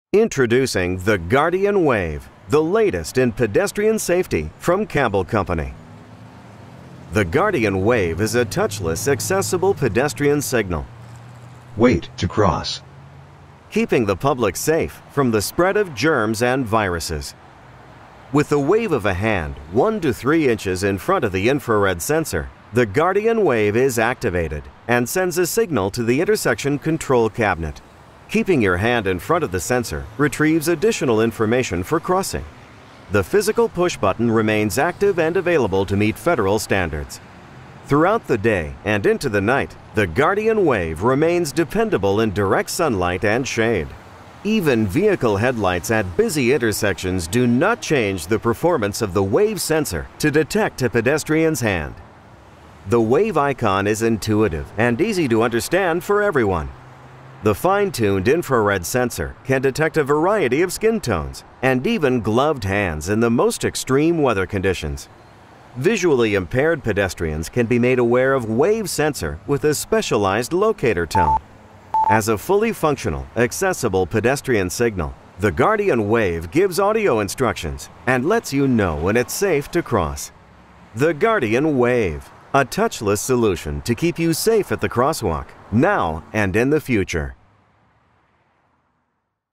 Introducing the Guardian Wave, the latest in pedestrian safety from Campbell Company. The Guardian Wave is a touchless, accessible pedestrian signal. Wait to cross. Keeping the public safe from the spread of germs and viruses. With the wave of a hand 1 to 3 inches in front of the infrared sensor, the Guardian Wave is activated and sends a signal to the intersection control cabinet. Keeping your hand in front of the sensor retrieves additional information for crossing. The physical push button remains active and available to meet federal standards. Throughout the day and into the night, the Guardian Wave remains dependable in direct sunlight and shade. Even vehicle headlights at busy intersections do not change the performance of the wave sensor to detect a pedestrian's hand. The wave icon is intuitive and easy to understand for everyone. The fine-tuned infrared sensor can detect a variety of skin tones and even gloved hands in the most extreme weather conditions. Visually impaired pedestrians can be made aware of wave sensor with a specialized locator tone. As a fully functional, accessible pedestrian signal, the Guardian Wave gives audio instructions and lets you know when it's safe to cross. The Guardian Wave, a touchless solution to keep you safe at the crosswalk, now and in the future.